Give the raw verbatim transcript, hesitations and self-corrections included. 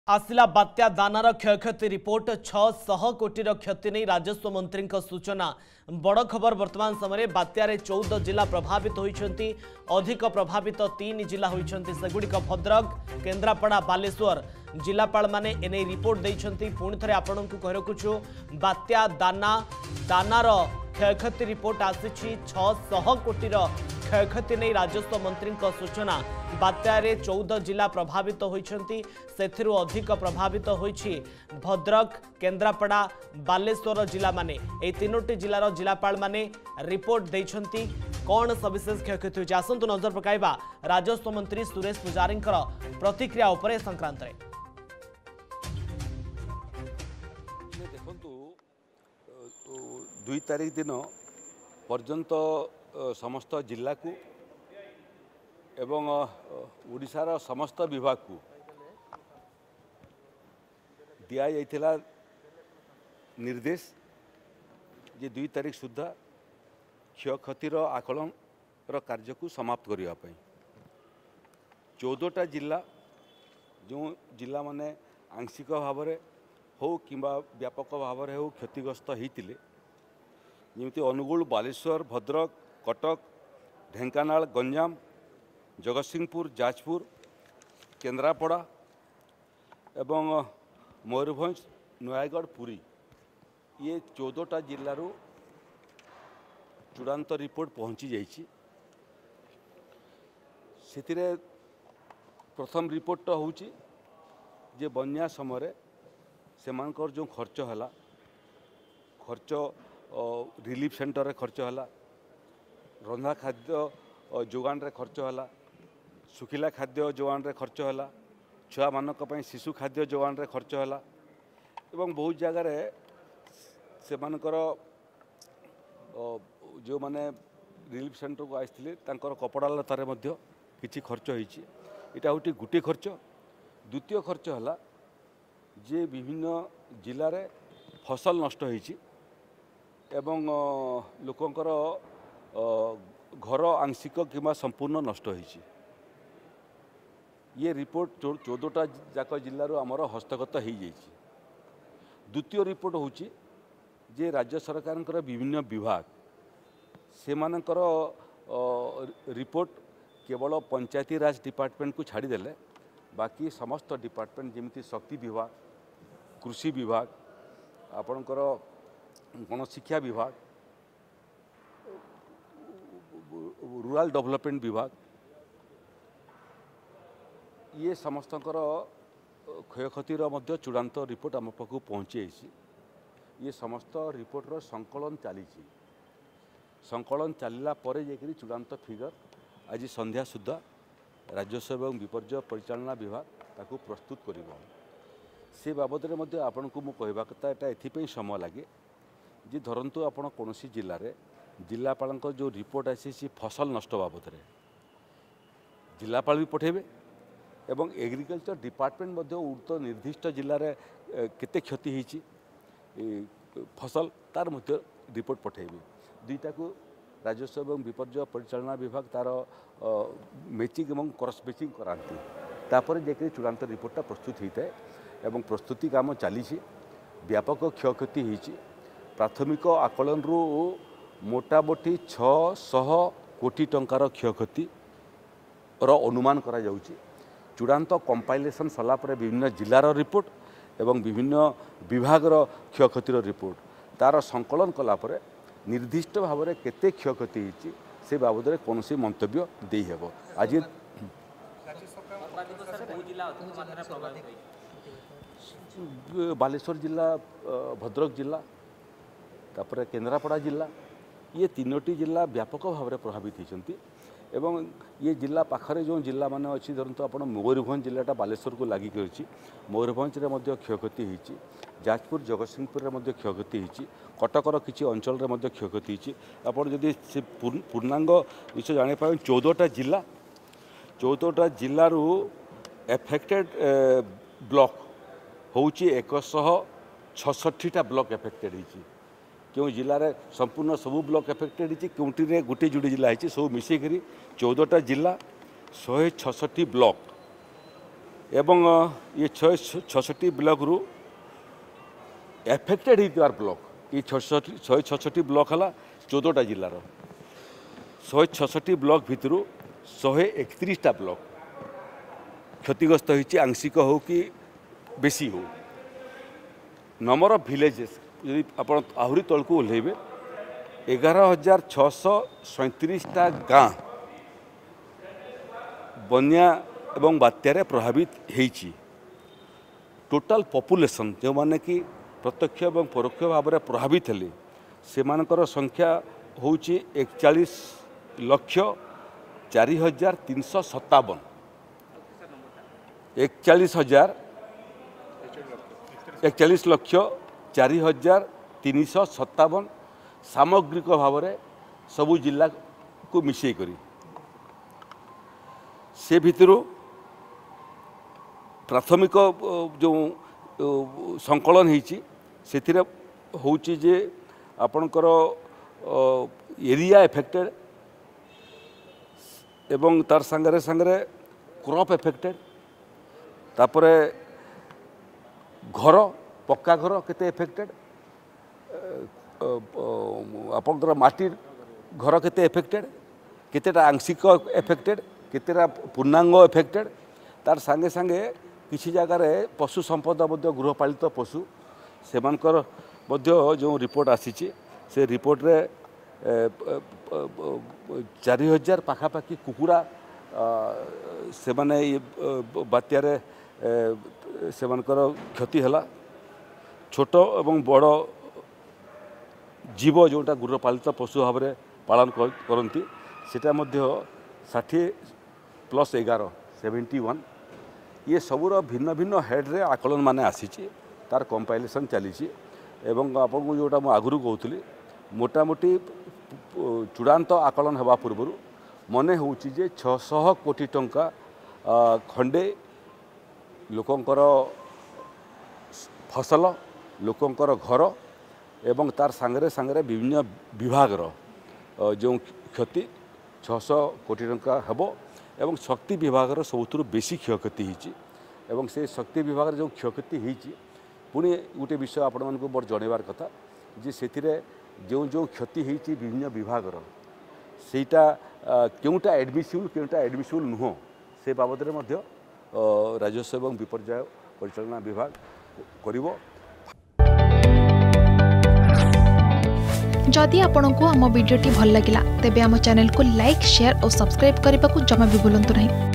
आसिला बात्या दानार क्षयक्षति report छह सौ कोटी क्षति नहीं राजस्व मंत्री सूचना। बड़ खबर वर्तमान समय बात्यारे चौदह जिला प्रभावित होती अधिक प्रभावित तीन जिला होती सेगुड़िक भद्रक केन्द्रापड़ा बालेश्वर जिलापाल माने एने रिपोर्ट देइछंती। पुणी थे आपण को कह रखुछु बात्या दाना दानार क्षयक्षति रिपोर्ट आसी छह सौ कोटीर क्षयक्षति नहीं राजस्व मंत्री सूचना। बात्यारे चौदह जिला प्रभावित होती सेथिरु अधिक प्रभावित होइछि भद्रक केन्द्रापड़ा बालेश्वर जिला माने ए तीनोटी जिलार जिलापाल माने रिपोर्ट देइछंती। कौन सविशेष क्षयक्षति होइछि आसंतु नजर पकाइबा राजस्व मंत्री सुरेश पुजारी प्रतिक्रिया उपरे संक्रांत रे। दुई तारीख दिन पर्यंत समस्त जिला को एवं ओडिशार समस्त विभाग को दिया जाइथिला निर्देश जे दुई तारीख सुधा क्षयक्षतिर आकलन कार्य को समाप्त करने चौदहटा जिला जो जिला माने आंशिक भाव में हो कि व्यापक भाव में हो क्षतिग्रस्त होते जमी अनुगुल बालेश्वर भद्रक कटक ढेंकानाल गंजाम जगतसिंहपुर जाजपुर केन्द्रापड़ा एवं मयूरभंज नयागढ़ पुरी ये चौदहटा जिलूर चूड़ांत रिपोर्ट पहुँची जाइए। प्रथम रिपोर्ट हूँ जे बन्या समय से जो खर्च है खर्च रिलीफ सेंटर रे खर्च है रंधा खाद्य जोगान रे खर्च है सुखिला खाद्य जोगान रे खर्च है छुआ मानक पई शिशु खाद्य जोगान रे खर्च है एवं बहुत जगार से मानकर जो माने रिलीफ सेंटर को आसते कपड़ा लतार किसी खर्च होती यहाँ हूँ गोटे खर्च। द्वितीय खर्च है जे विभिन्न जिले में फसल नष्ट होती एवं लोकंकर घर आंशिक किंवा संपूर्ण नष्ट होती ये रिपोर्ट चौदहटा जाक जिलूर आमर हस्तगत हो जाइए। द्वितीय रिपोर्ट हूँ जे राज्य सरकार विभिन्न विभाग से मानकर रिपोर्ट केवल पंचायती राज डिपार्टमेंट को छाड़देले बाकी समस्त डिपार्टमेंट जमी शक्ति विभाग कृषि विभाग आपणकर गण शिक्षा विभाग रूरल डेवलपमेंट विभाग ये समस्त क्षयक्षतिर चूड़ांत रिपोर्ट आम पाक पहुँची ये समस्त रिपोर्टर संकलन चली संकलन चलला जाकि चूड़ांत फिगर आज संध्या सुधा राजस्व एवं विपर्य परिचालना विभाग ताकू प्रस्तुत कर से बाबद में आपण को मुझे कहवा कथा यहाँ समय लगे जी धरतु आप कौन जिले में जिलापाल जो रिपोर्ट आसी फसल नष्ट बाबद में जिलापाल भी पठेबे एवं एग्रीकल्चर डिपार्टमेंट उक्त निर्दिष्ट जिले में केते क्षति होती फसल तार मध्य रिपोर्ट पठेबे दुईटा को राजस्व एवं विपर्य परिचालना विभाग तार मैचिंग एवं क्रॉस मैचिंग कराती तापर जाकर चूड़ांत रिपोर्टा प्रस्तुत होता है एवं प्रस्तुति काम चली व्यापक क्षयक्षति होती प्राथमिक आकलन रु मोटामोटी छह सौ कोटी टंकार क्षयक्षति अनुमान करा जाउची। चूड़ांत कंपाइलेशन सला पर विभिन्न जिलार रिपोर्ट एवं विभिन्न विभागर क्षयक्षतिर रिपोर्ट तार संकलन कलापर निर्दिष्ट भाव में केते क्षयक्षति होती से बाबद में कौन सी मंतव्य दे हेब। आज बालेश्वर जिला भद्रक जिला तापर केन्द्रापड़ा जिला ये तीनोटी जिला व्यापक भाव में प्रभावित होती एवं ये जिला पाखरे जो जिला मान अच्छी धरतु आप मयूरभंज जिलाटा बालेश्वर को लगिक अच्छी मयूरभंज में क्षयक्षति होती जाजपुर जगतसिंहपुर में क्षयक्षति होती कटकर किसी अंचल में क्षयक्षति होती आप जदि पूर्णांग विषय जापारे चौदहटा जिला चौदहटा जिलू एफेक्टेड ब्लॉक होची एक छठी ब्लॉक एफेक्टेड होती क्यों जिले में संपूर्ण सबू ब्लॉक एफेक्टेड होती क्योंटी गोटे जोड़े जिला है सब मिसेक चौदहटा जिला शहे छठी ब्लॉक एवं ये छठी ब्लॉक रु एफेक्टेड होतार ब्लॉक ये छठी शहे छठी ब्लॉक है चौदहटा जिलार शहे छठी ब्लॉक भितर शहे एकतीसटा ब्लॉक क्षतिग्रस्त होती आंशिक हो कि बेसी हो नंबर ऑफ विलेजेस यदि आप आहरी तल को ओह्लैबे एगार हजार छःश सैंतीसटा गाँ बन्या एवं बात्यारे प्रभावित होती टोटाल पॉपुलेशन जो माने कि प्रत्यक्ष एवं परोक्ष भाव में प्रभावित हेले से मानकर संख्या होची एकचालीस लक्ष चारि हजार तीन सौ सत्तावन एकचालीस हजार एकचालीस लक्ष चारि हजार तीन सौ सत्तावन सामग्रिक भाव में सबू जिला को मिसई करी से भितर प्राथमिक जो संकलन होती से होची जे आपणकर एरिया एफेक्टेड एवं तार संगरे संगरे क्रॉप एफेक्टेड तापरे घर पक्का घर केते एफेक्टेड आपणकर माटी घर केते एफेक्टेड केतेटा आंशिक एफेक्टेड केतेटा पूर्णांग एफेक्टेड तार संगे संगे किसी जगार पशु संपदा गृहपालित पशु से जो रिपोर्ट आसी से रिपोर्ट रे चारि हजार पाखापाखि कुकुड़ा से माने बात्यार से क्षति है छोट एवं बड़ जीव जोटा गृहपालित पशु भाव में पालन करती सेटा षाठी प्लस एगार सेवेन्टी वन ये सबूर भिन्न भिन्न हेड्रे आकलन माने आसी तार कंपाइलेसन चली एवं आपको जोटा मुझे आगु कहूली मोटामोटी चूड़ांत आकलन होगा पूर्व मने होची जे छःश कोटी टंका खंडे लोकंकर फसल लोकंकर घर एवं तार सांगरे सांगरे विभिन्न विभागर जो क्षति छःश कोटी टंका हेबो एवं शक्ति विभागर सबुठ बेसी क्षयक्षति होती एवं से शक्ति विभाग जो क्षयक्षति होती पुणी गोटे विषय आपण मानक मोर जनइबार कथा जे से जो जो क्षति होती विभिन्न विभागर सेटा केउटा एडमिसिबल केउटा एडमिसिबल नुह से बाबद में राजस्व एवं विपर्यय परिचालना विभाग करिवो। जदि आपंक आम भिडी भल लगा तेब आम चैनल को लाइक शेयर और सब्सक्राइब करने को जमा भी भूलु नहीं।